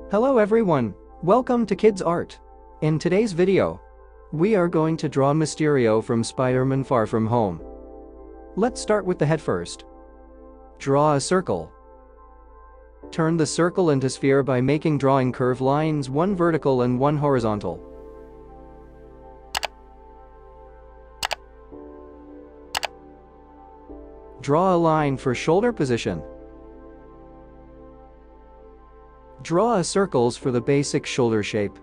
Hello everyone, welcome to Kidz Art. In today's video, we are going to draw Mysterio from Spider-Man Far From Home. Let's start with the head first. Draw a circle. Turn the circle into sphere by drawing curved lines, one vertical and one horizontal. Draw a line for shoulder position. Draw circles for the basic shoulder shape.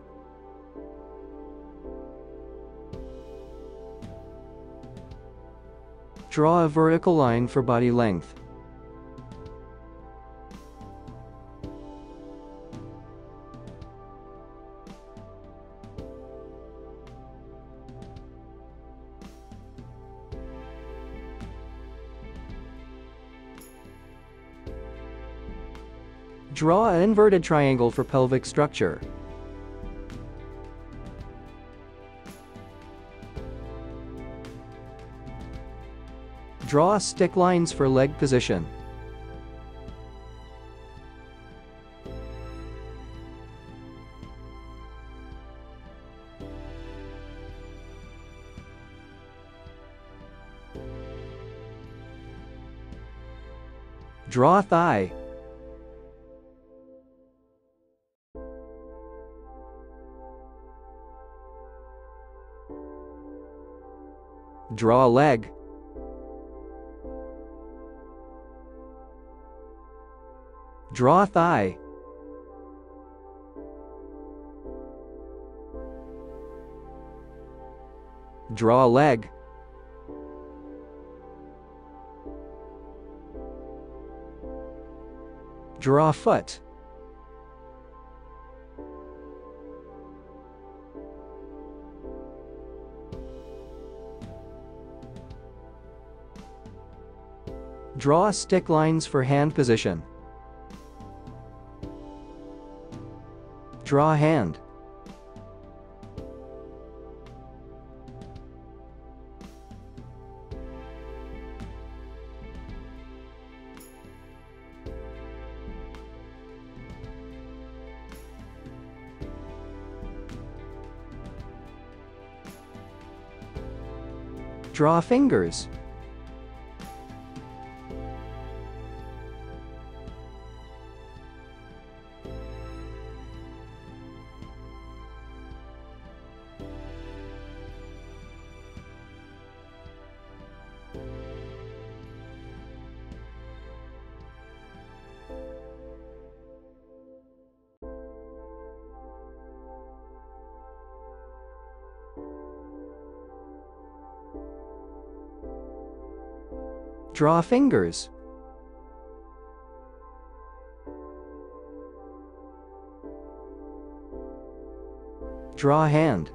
Draw a vertical line for body length. Draw an inverted triangle for pelvic structure. Draw stick lines for leg position. Draw thigh. Draw leg. Draw thigh. Draw leg. Draw foot. Draw stick lines for hand position. Draw hand. Draw fingers. Draw fingers. Draw hand.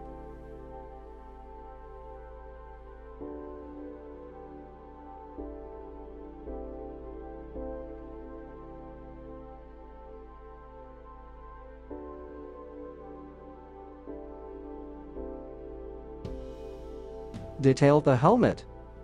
Detail the helmet.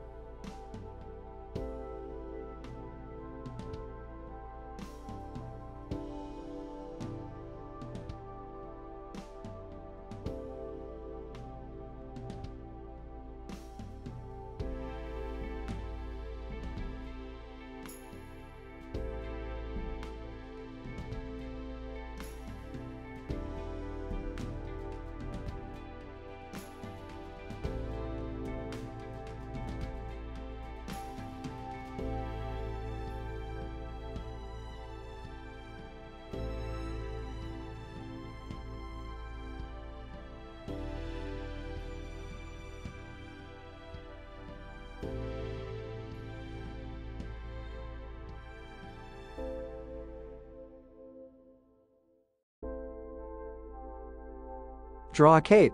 Draw a cape.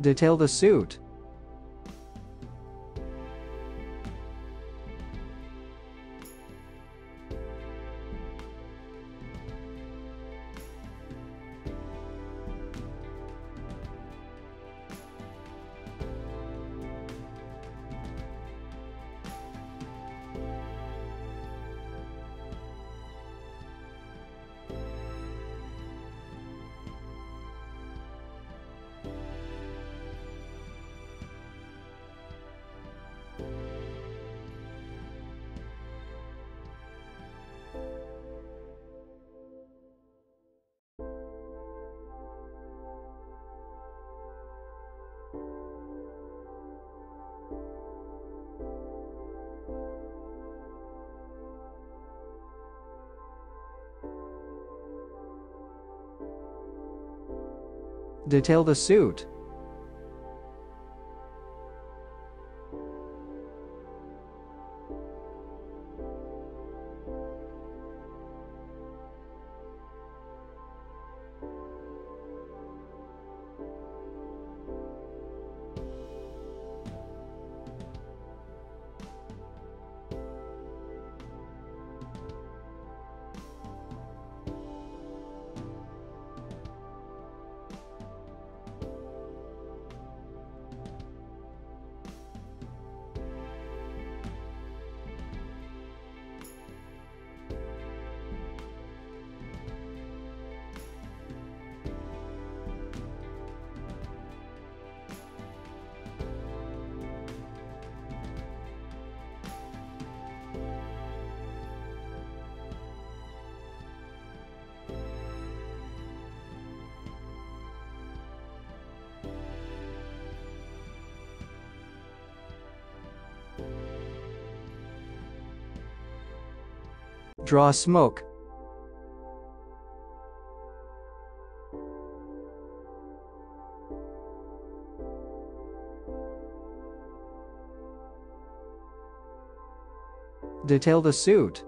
Detail the suit. Detail the suit. Draw smoke. Detail the suit.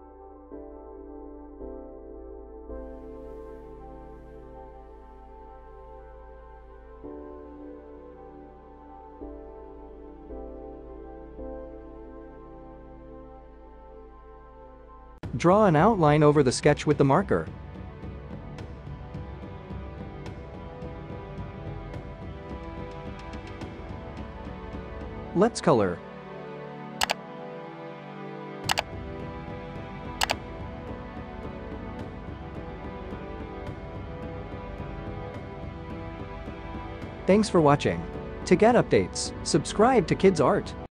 Draw an outline over the sketch with the marker. Let's color. Thanks for watching. To get updates, subscribe to Kidz Art.